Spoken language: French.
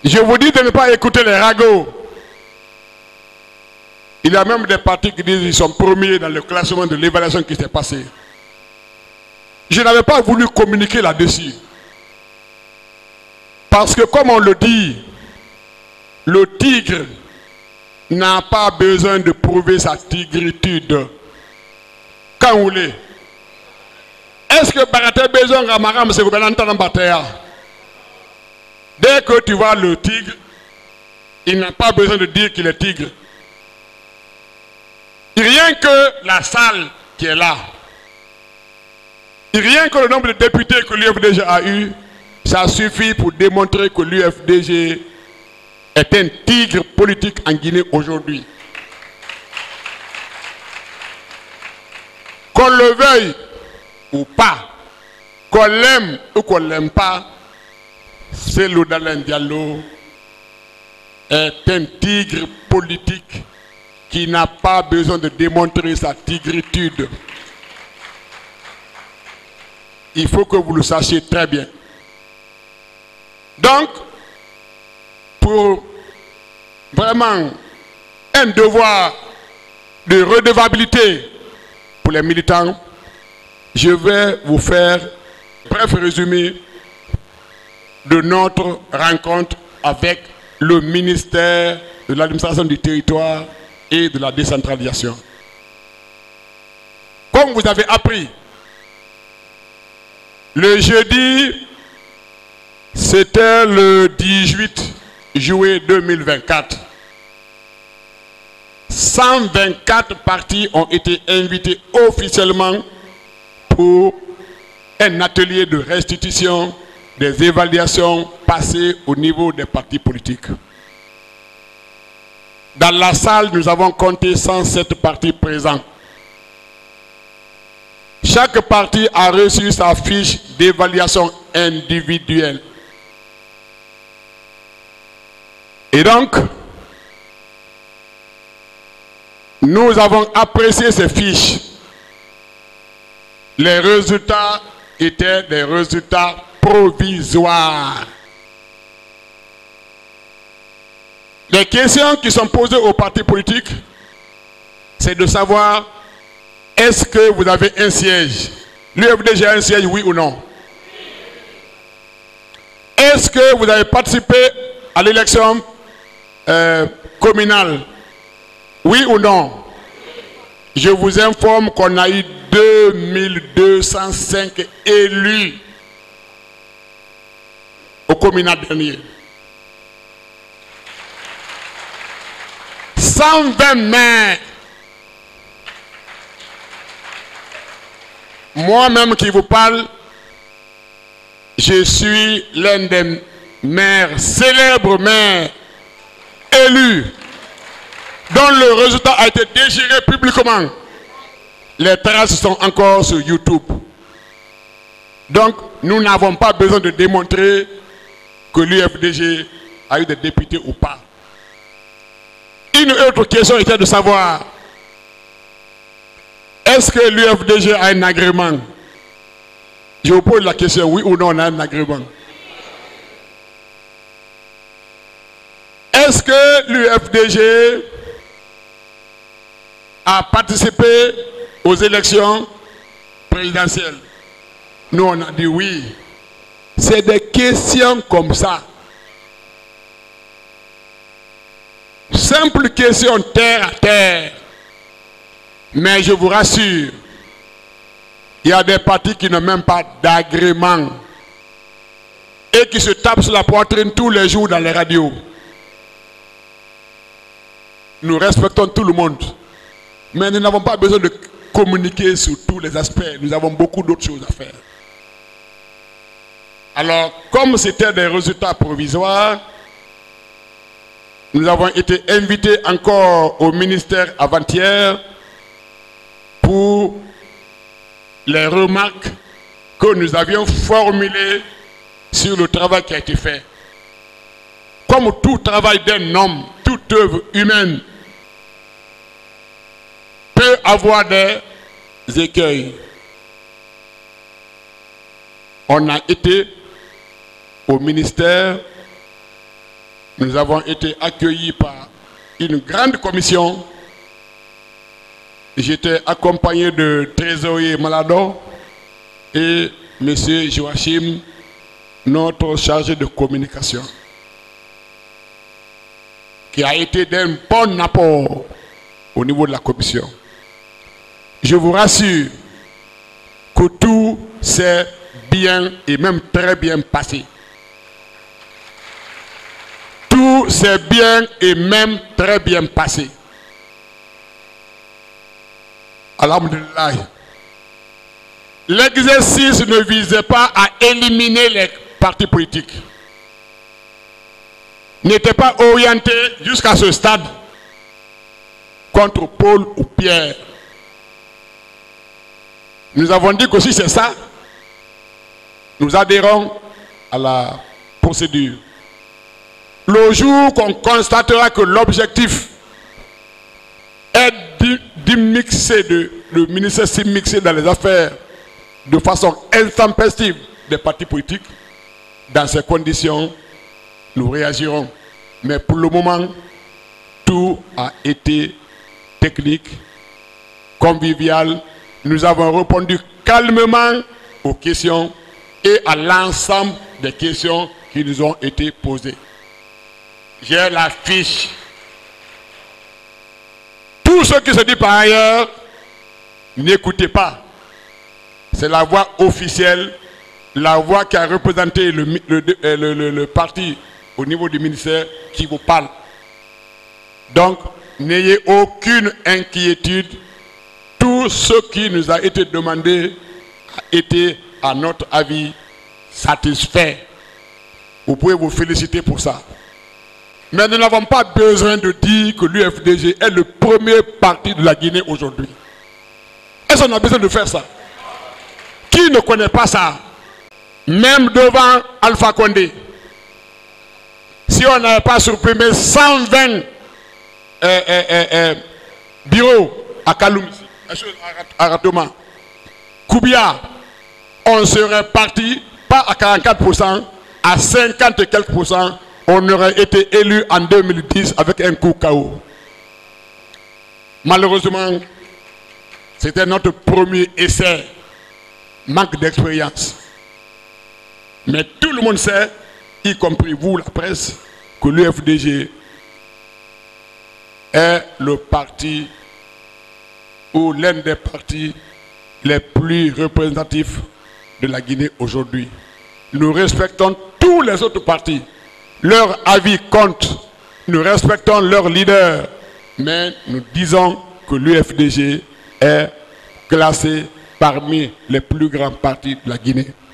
Je vous dis de ne pas écouter les ragots. Il y a même des partis qui disent qu'ils sont premiers dans le classement de l'évaluation qui s'est passée. Je n'avais pas voulu communiquer là-dessus. Parce que comme on le dit, le tigre n'a pas besoin de prouver sa tigritude. Quand vous voulez. Est-ce que Baraté besoin Ramaram c'est que dès que tu vois le tigre, il n'a pas besoin de dire qu'il est tigre. Rien que la salle qui est là, rien que le nombre de députés que l'UFDG a eu, ça suffit pour démontrer que l'UFDG est un tigre politique en Guinée aujourd'hui. Qu'on le veuille ou pas, qu'on l'aime ou qu'on ne l'aime pas, Cellou Dalein Diallo est un tigre politique qui n'a pas besoin de démontrer sa tigritude. Il faut que vous le sachiez très bien. Donc, pour vraiment un devoir de redevabilité pour les militants, je vais vous faire un bref résumé de notre rencontre avec le ministère de l'administration du territoire et de la décentralisation. Comme vous avez appris, le jeudi, c'était le 18 juillet 2024. 124 partis ont été invités officiellement pour un atelier de restitution des évaluations passées au niveau des partis politiques. Dans la salle, nous avons compté 107 partis présents. Chaque parti a reçu sa fiche d'évaluation individuelle. Et donc, nous avons apprécié ces fiches. Les résultats étaient des résultats provisoires. Les questions qui sont posées aux partis politiques, c'est de savoir est-ce que vous avez un siège? L'UFDG a un siège, oui ou non? Est-ce que vous avez participé à l'élection communale? Oui ou non? Je vous informe qu'on a eu 2205 élus au communal dernier. 120 maires. Moi-même qui vous parle, je suis l'un des maires, célèbres maires, élus, dont le résultat a été déchiré publiquement. Les traces sont encore sur YouTube. Donc, nous n'avons pas besoin de démontrer que l'UFDG a eu des députés ou pas. Une autre question était de savoir, est-ce que l'UFDG a un agrément? Je vous pose la question, oui ou non, on a un agrément. Est-ce que l'UFDG a participé aux élections présidentielles? Nous, on a dit oui. C'est des questions comme ça. Simple question terre à terre. Mais je vous rassure, il y a des partis qui n'ont même pas d'agrément et qui se tapent sur la poitrine tous les jours dans les radios. Nous respectons tout le monde, mais nous n'avons pas besoin de communiquer sur tous les aspects. Nous avons beaucoup d'autres choses à faire. Alors, comme c'était des résultats provisoires, nous avons été invités encore au ministère avant-hier pour les remarques que nous avions formulées sur le travail qui a été fait. Comme tout travail d'un homme, toute œuvre humaine peut avoir des écueils. On a été au ministère Nous avons été accueillis par une grande commission. J'étais accompagné de Trésorier Malado et M. Joachim, notre chargé de communication, qui a été d'un bon apport au niveau de la commission. Je vous rassure que tout s'est bien et même très bien passé. Tout s'est bien et même très bien passé. Alhamdulillah. L'exercice ne visait pas à éliminer les partis politiques. N'était pas orienté jusqu'à ce stade contre Paul ou Pierre. Nous avons dit que si c'est ça, nous adhérons à la procédure. Le jour qu'on constatera que l'objectif est d'immixer, le ministère s'immixer dans les affaires de façon intempestive des partis politiques, dans ces conditions, nous réagirons. Mais pour le moment, tout a été technique, convivial. Nous avons répondu calmement aux questions et à l'ensemble des questions qui nous ont été posées. J'ai la fiche. Tout ce qui se dit par ailleurs, n'écoutez pas. C'est la voix officielle, la voix qui a représenté le parti au niveau du ministère qui vous parle. Donc, n'ayez aucune inquiétude. Tout ce qui nous a été demandé a été, à notre avis, satisfait. Vous pouvez vous féliciter pour ça. Mais nous n'avons pas besoin de dire que l'UFDG est le premier parti de la Guinée aujourd'hui. Est-ce qu'on a besoin de faire ça? Qui ne connaît pas ça? Même devant Alpha Condé, si on n'avait pas supprimé 120 bureaux à Kaloum, à Ratoma, Koubia, on serait parti, pas à 44%, à 50 et quelques %, on aurait été élu en 2010 avec un coup KO. Malheureusement, c'était notre premier essai, manque d'expérience. Mais tout le monde sait, y compris vous, la presse, que l'UFDG est le parti ou l'un des partis les plus représentatifs de la Guinée aujourd'hui. Nous respectons tous les autres partis. Leur avis compte. Nous respectons leurs leaders. Mais nous disons que l'UFDG est classé parmi les plus grands partis de la Guinée.